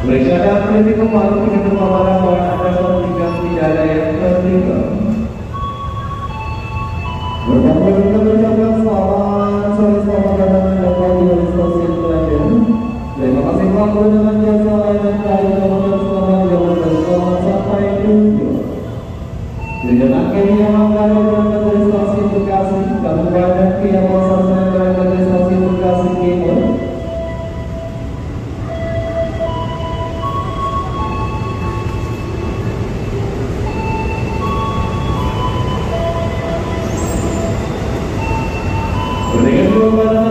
Mereka dapat dikembali ke para ada yang tidak ada yang tertinggal. Berbagai kita mengucapkan selamat sore, selamat datang dan kembali di stasiun terakhir. Terima kasih telah dengan jasa layanan kehadiran dan selamat jalan dan selamat sampai tujuan. Dengan akhirnya akan berangkat dari stasiun Bekasi, Kabupaten Kiawasan saya berangkat dari stasiun Bekasi Timur. Dengan